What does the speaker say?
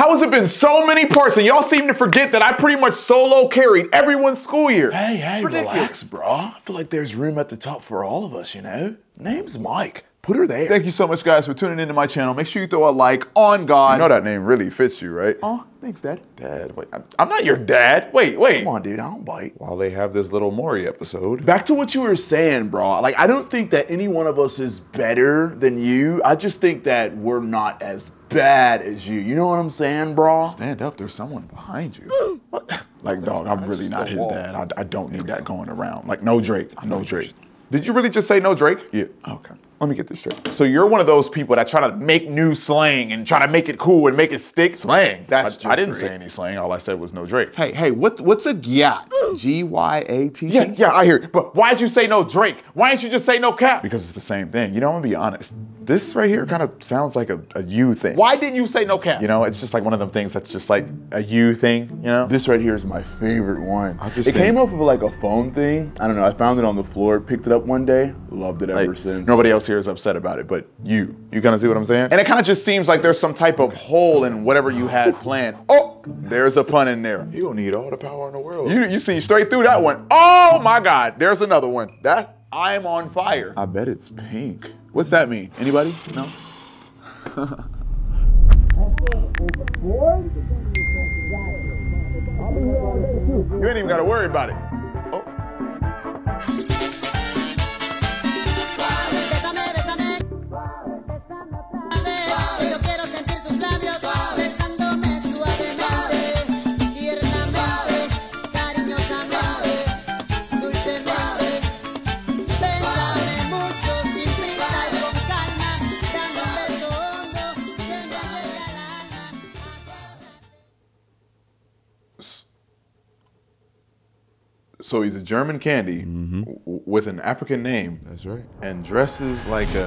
How has it been so many parts and y'all seem to forget that I pretty much solo carried everyone's school year? Hey, relax, bro. I feel like there's room at the top for all of us, you know? Name's Mike. Put her there. Thank you so much, guys, for tuning into my channel. Make sure you throw a like on God. You know that name really fits you, right? Oh, thanks, Dad. Dad, wait, I'm not your dad. Wait. Come on, dude, I don't bite. While they have this little Maury episode. Back to what you were saying, bro. Like, I don't think that any one of us is better than you. I just think that we're not as bad as you. You know what I'm saying, bro? Stand up, there's someone behind you. What? Like, dog, I'm really not his dad. I don't need that going around. Like, no Drake, no Drake. Did you really just say no Drake? Yeah. Okay. Let me get this straight. So you're one of those people that try to make new slang and try to make it cool and make it stick? Slang? That's I didn't say any slang. All I said was no Drake. Hey, what's a gyat? G-Y-A-T? Yeah, I hear it. But why'd you say no Drake? Why didn't you just say no Cap? Because it's the same thing. You know, I'm gonna be honest. This right here kind of sounds like a you thing. Why didn't you say no Cap? You know, it's just like one of them things that's just like a you thing, you know? This right here is my favorite one. It came off of like a phone thing. I don't know, I found it on the floor, picked it up one day, loved it ever since. Nobody else here is upset about it, but you kind of see what I'm saying? And it kind of just seems like there's some type of hole in whatever you had planned. Oh, there's a pun in there. You don't need all the power in the world. You see straight through that one. Oh my God, there's another one. That, I'm on fire. I bet it's pink. What's that mean? Anybody? No? You ain't even gotta worry about it. Oh. So he's a German candy with an African name. That's right. And dresses like a